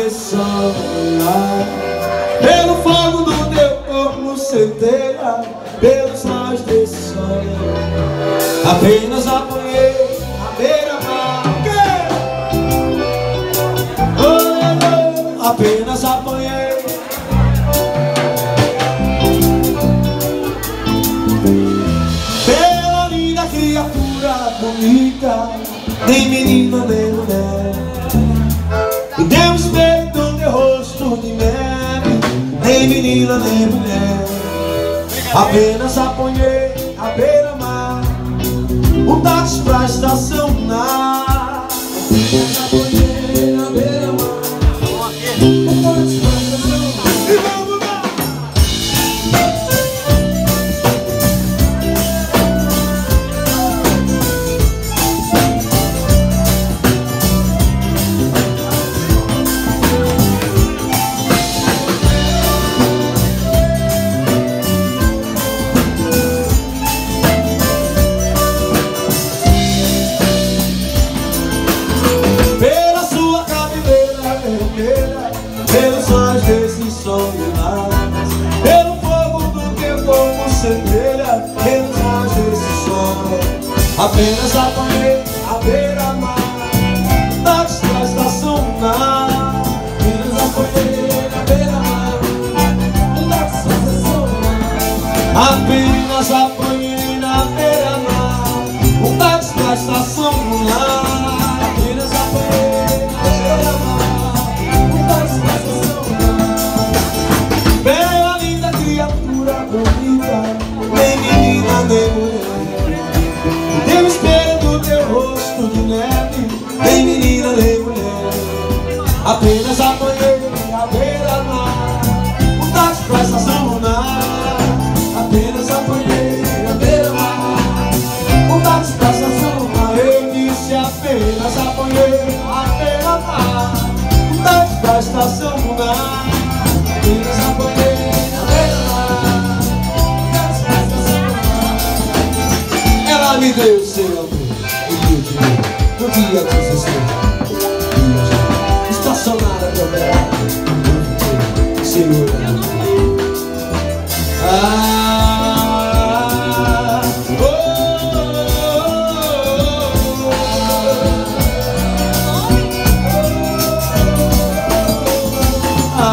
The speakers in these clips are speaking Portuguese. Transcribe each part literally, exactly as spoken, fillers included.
sonhar. Pelo fogo do teu corpo centeia, pelos raios desse sonho. Apenas apanhei a beira-mar. Oh, oh, apenas apanhei. Pela linda criatura bonita, nem menina nem mulher. E deu um espelho do teu rosto de neve, nem menina nem mulher. Apenas apanhei a beira-mar, um táxi pra estacionar. Apenas apanhei a beira-mar, um táxi pra estacionar. E vamos lá! Pelos olhos desse sonho mais, pelo fogo do teu corpo centelha, pelos olhos desse sonho. Apenas apanhei a beira-mar, táxi pra estacionar. Apenas apanhei a beira-mar, táxi pra estacionar. Apenas apanhei na beira-mar, um táxi pra estacionar. Apenas apanhei na beira-mar. Bela, linda criatura bonita, nem menina nem mulher. Tem o espelho do teu rosto de neve, nem menina nem mulher. Apenas apanhei a beira-mar, um táxi pra estacionar. Apenas apanhei a beira-mar, um táxi pra estacionar. Eu disse apenas apanhei a beira-mar, um táxi pra estacionar. Apenas apanhei a beira-mar, um táxi pra estacionar. Ela me deu seu amor e eu te dei no dia dezesseis. Estacionada pra operar, segura. Ah, oh, oh, oh, oh, ah.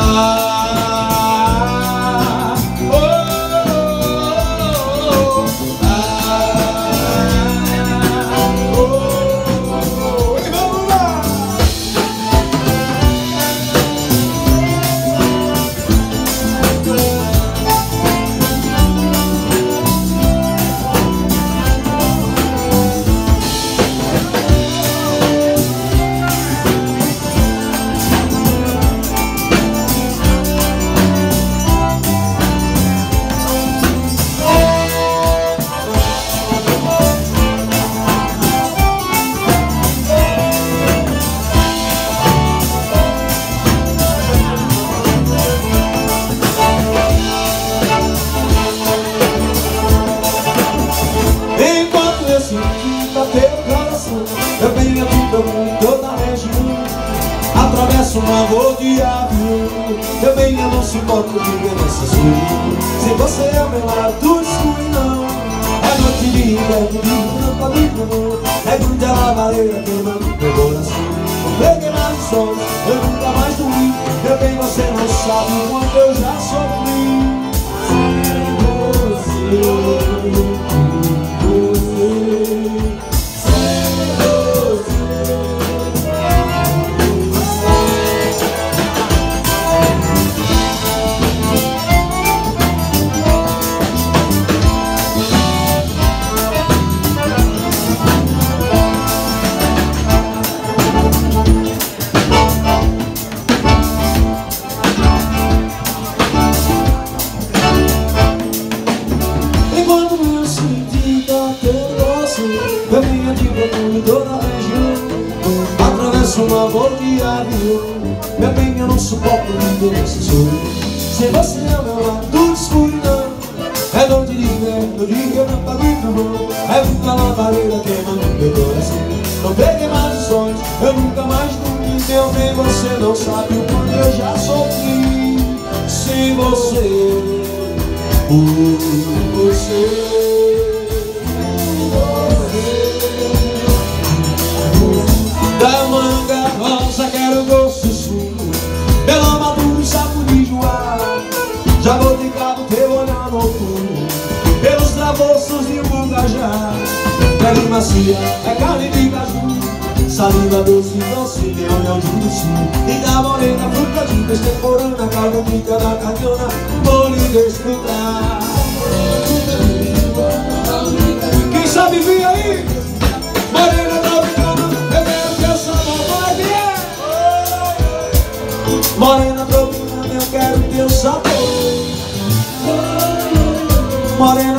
Eu venho aqui pra toda a região, atravesso um amor de avião. Eu venho, eu não suporto viver nessa escuridão. Se você é ao meu lado, tudo escuridão. É noite de inverno, de não pode ir pro mundo. É grande a lavareira queimando meu coração. Eu peguei mais os sonhos, eu nunca mais dormi. Eu venho, você não sabe o quanto eu já sofri. Sem você, eu venho de procuro toda a região, atravesso um amor de avião. Meu bem, eu não suporto viver nessa escuridão. Se você é ao meu lado, tudo escuridão. É noite de inverno, de que eu não pago pro mão. É muita lavareira queimando meu coração. Não peguei mais os sonhos, eu nunca mais dormi. Meu bem, você não sabe o quanto eu já sofri sem você, por você. Da manga rosa quero doce sumo, pela madura e saco de joar. Já vou de cabo teu olhar noturno, pelos travossos de Bugajá. Pele macia é carne de caju, saliva doce, doce, mel, mel de luxo. E da morena, fruta de extemporânea, caldo de cana, canhona, vou lhe desfrutar. Quem sabe vir aí? Morena tropicana, eu quero teu sabor, vai vir. Morena tropicana, eu quero teu sabor. Morena